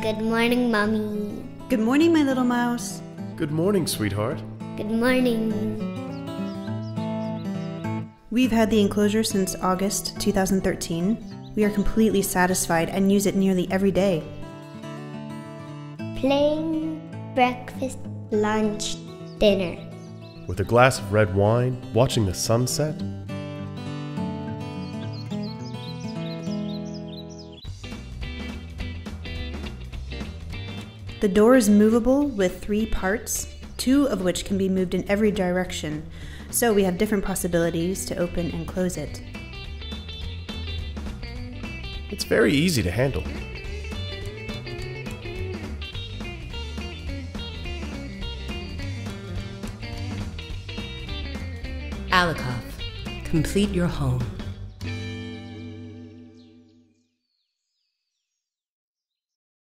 Good morning, Mommy. Good morning, my little mouse. Good morning, sweetheart. Good morning. We've had the enclosure since August 2013. We are completely satisfied and use it nearly every day. Playing, breakfast, lunch, dinner. With a glass of red wine, watching the sunset. The door is movable with 3 parts, 2 of which can be moved in every direction, so we have different possibilities to open and close it. It's very easy to handle. Alikoff, complete your home.